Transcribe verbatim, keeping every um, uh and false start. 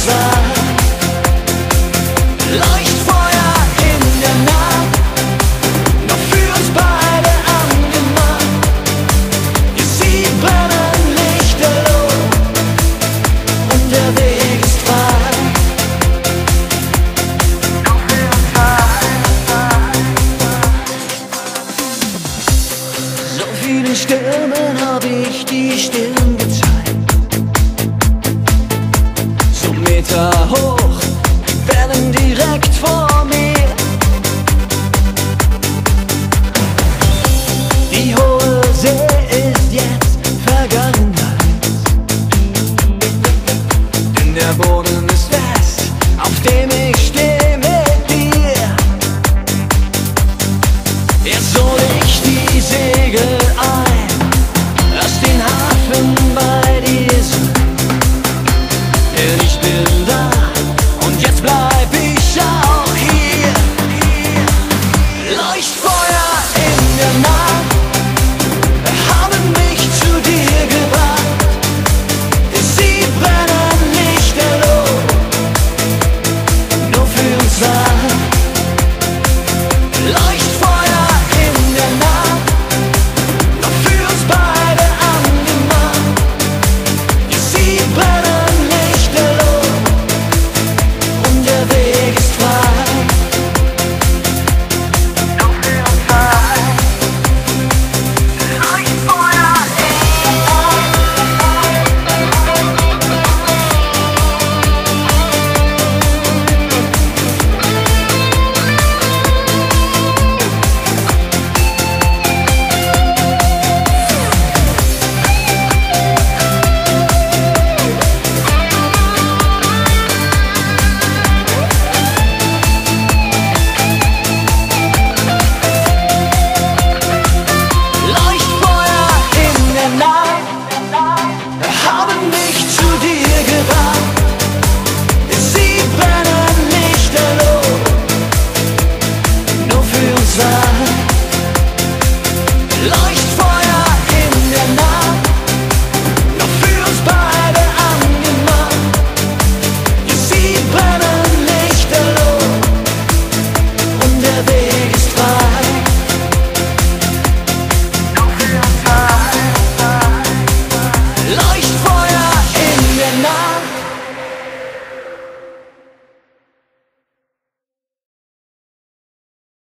war. Leuchtfeuer in der Nacht, noch für uns beide angemacht. Sie brennen lichterloh und der Weg ist frei. So vielen Stürmen hab ich die Stirn gezeigt. So Meter hoch, Wellen direkt vor mir. Die hohe See ist jetzt Vergangenheit, denn der Boden ist fest, auf dem